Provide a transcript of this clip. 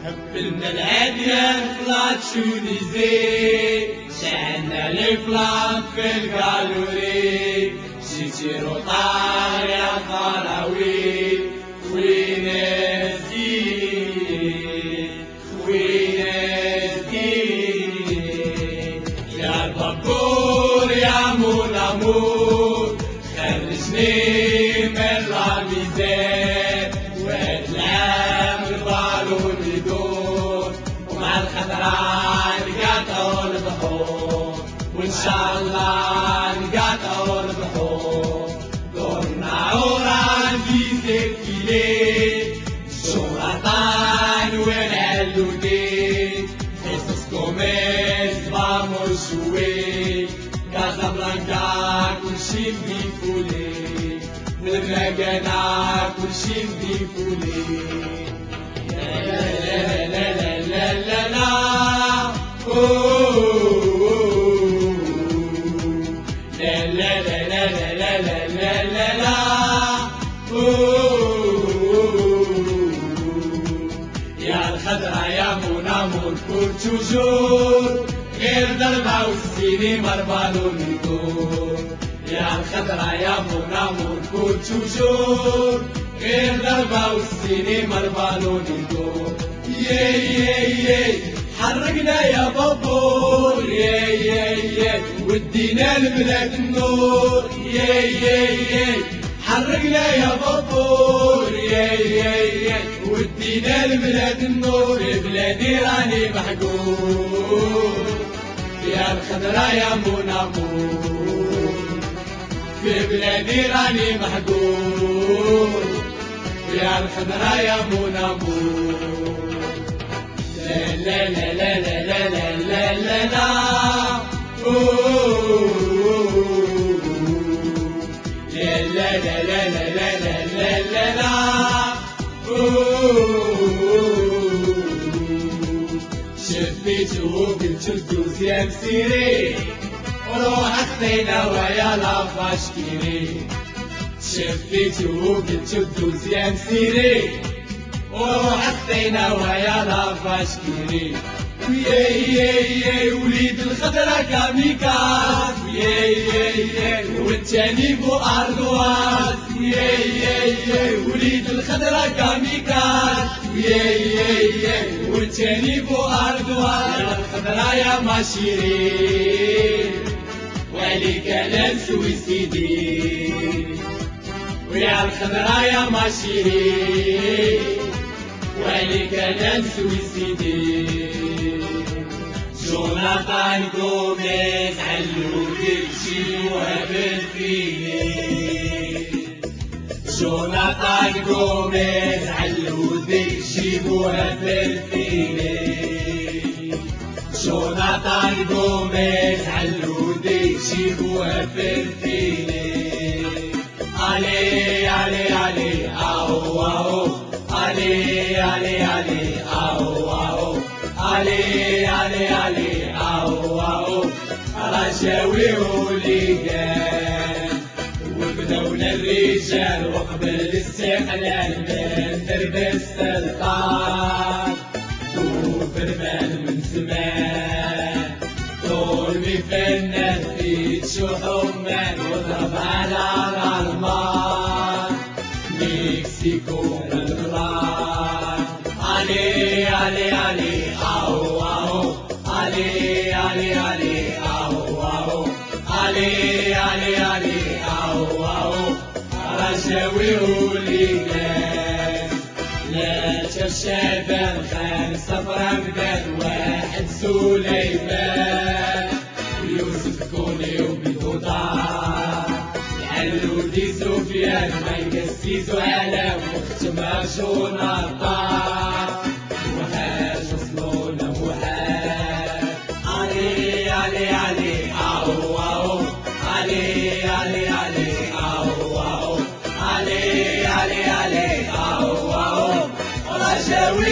هبلنا العديان طلعت شونيزي شعلنا الفلام في القالوري شيشيرو طار يا طراوي وين الزين وين الزين يا البابور يا مون امور خرجني من رميزان واتلام البالون يدور ومع الخضراء نقاطعوا البحور وان شاء الله نقاطعوا البحور دورنا عوران في سكيلي شرطان ونعلو دين خصصكم vamos jouer Casablanca كلشي مديفولي نرقنا كلشي مديفولي لا لا لا لا لا لا لا لا لا لا لا لا لا لا لا لا يا الخضرا يا مون امور pour toujours غير ضربة والسيني مربالون يدور يا الخضرا يا مون امور pour toujours غير ضربة والسيني مربالون يدور يي حرقنا يا بابور يي ودينا البلاد النور يي حرقنا يا بابور يي ودينا البلاد النور بلادي راني محقور يا الخضرا يا مون امور في بلادي راني محقور يا الخضرا يا مون امور لا لا لا لا لا لا لا لا لا لا لا لا لا لا لا لا لا لا شفيتو وقلت الدوزيام سيري وروح خذينا ويا لافاش كيري شفيتو وقلت الدوزيام سيري وروح خذينا ويا لافاش كيري وياي وليد الخضرا كاميكاز وياي والتاني بو اردواز وياي وليد الخضرا كاميكاز وياي والتاني بو اردواز يا الخضرا يا ماشيري وعليك انا سويسيدي ويا الخضرا يا ماشيري وعليك انا سويسيدي جوناثان غوميز علو دلشي وهبل فيني جوناثان غوميز علو دلشي وهبل فيني جوناثان غوميز علو دلشي وهبل فيني علي علي علي او او علي علي علي او او علي علي علي او او رجاوي وليقان وبدونا الرجال وقبل الاستقلال من درب السلطان وبرمان من زمان طولي فنان في شحومان وضرب على الالمان مكسيكو الغرام علي علي علي او او علي علي علي او او علي علي علي او او رجاوي وليقان لا شبان خان صفرا مدان واحد سليمان ويوسف كوني وبيضودار العلودي سفيان ما يقسيسو على وقت ما شونا طار وحاج وصلونا وحاج علي علي علي او او علي علي علي او او علي علي علي او او رجاوي